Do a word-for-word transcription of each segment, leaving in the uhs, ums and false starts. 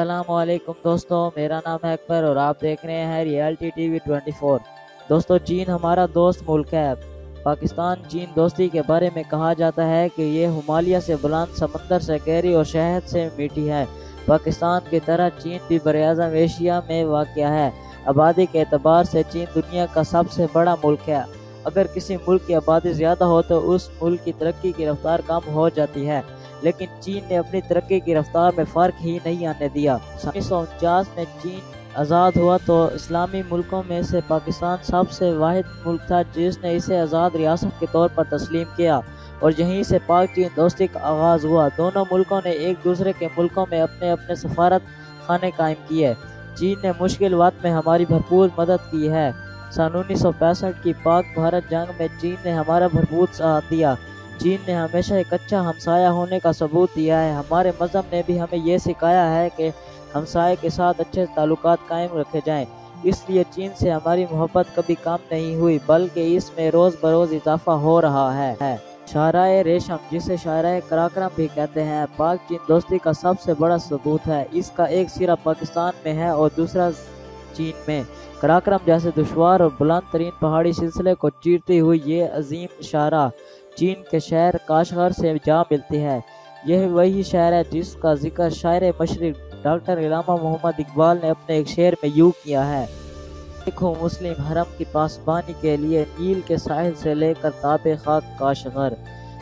अस्सलामुअलैकुम दोस्तों, मेरा नाम है अकबर और आप देख रहे हैं रियलिटी टीवी चौबीस। दोस्तों, चीन हमारा दोस्त मुल्क है। पाकिस्तान चीन दोस्ती के बारे में कहा जाता है कि ये हिमालय से बुलंद, समंदर से गहरी और शहद से मीठी है। पाकिस्तान की तरह चीन भी बरआज़म एशिया में वाक़या है। आबादी के एतबार से चीन दुनिया का सबसे बड़ा मुल्क है। अगर किसी मुल्क की आबादी ज़्यादा हो तो उस मुल्क की तरक्की की रफ्तार कम हो जाती है, लेकिन चीन ने अपनी तरक्की की रफ्तार में फ़र्क ही नहीं आने दिया। उन्नीस सौ उनचास में चीन आज़ाद हुआ तो इस्लामी मुल्कों में से पाकिस्तान सबसे वाहिद मुल्क था जिसने इसे आज़ाद रियासत के तौर पर तस्लीम किया और यहीं से पाक चीन दोस्ती का आगाज़ हुआ। दोनों मुल्कों ने एक दूसरे के मुल्कों में अपने अपने सफारत खाने कायम किए। चीन ने मुश्किल वक्त में हमारी भरपूर मदद की है। सन उन्नीस सौ पैंसठ की पाक भारत जंग में चीन ने हमारा भरपूर साथ दिया। चीन ने हमेशा एक अच्छा हमसाया होने का सबूत दिया है। हमारे मज़हब ने भी हमें यह सिखाया है कि हमसाये के साथ अच्छे ताल्लुकात कायम रखे जाएं। इसलिए चीन से हमारी मोहब्बत कभी कम नहीं हुई, बल्कि इसमें रोज़ बरोज़ इजाफा हो रहा है। शाहराए रेशम, जिसे शाहराए कराक्रम भी कहते हैं, पाक चीन दोस्ती का सबसे बड़ा सबूत है। इसका एक सिरा पाकिस्तान में है और दूसरा चीन में। कराक्रम जैसे दुश्वार और बुलंद तरीन पहाड़ी सिलसिले को चीरती हुई ये अजीम शाहरा चीन के शहर काशगर से जा मिलती है। यह वही शहर है जिसका जिक्र शायर मशरिक डॉक्टर इलामा मोहम्मद इकबाल ने अपने एक शेर में यूँ किया है। देखो मुस्लिम हरम की पासबानी के लिए नील के साहिल से लेकर ताबे खाक काशगर।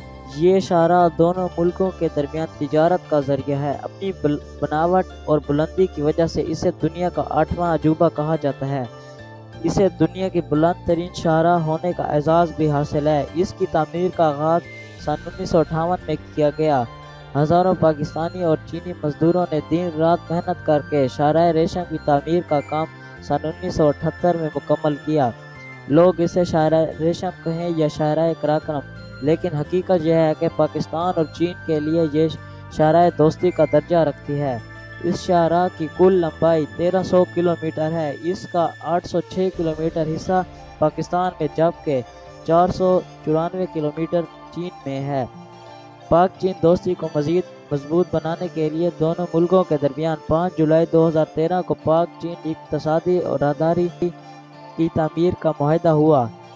ये शाहरा दोनों मुल्कों के दरमियान तिजारत का जरिया है। अपनी बनावट और बुलंदी की वजह से इसे दुनिया का आठवां अजूबा कहा जाता है। इसे दुनिया की बुलंद तरीन शाहरा होने का एजाज़ भी हासिल है। इसकी तामीर का आगाज़ सन उन्नीस सौ अट्ठावन में किया गया। हज़ारों पाकिस्तानी और चीनी मजदूरों ने दिन रात मेहनत करके शाहराए रेशम की तामीर का काम सन उन्नीस सौ अठहत्तर में मुकम्मल किया। लोग इसे शाहराए रेशम कहें या शाहराए कराक्रम, लेकिन हकीकत यह है कि पाकिस्तान और चीन के लिए ये शाहराए दोस्ती का दर्जा रखती है। इस शाहरा की कुल लंबाई तेरह सौ किलोमीटर है। इसका आठ सौ छह किलोमीटर हिस्सा पाकिस्तान में जबकि चार सौ चौरानवे किलोमीटर चीन में है। पाक चीन दोस्ती को मज़ीद मजबूत बनाने के लिए दोनों मुल्कों के दरमियान पाँच जुलाई दो हज़ार तेरह को पाक चीन इक़्तिसादी और राहदारी की तामीर का मुआहदा हुआ।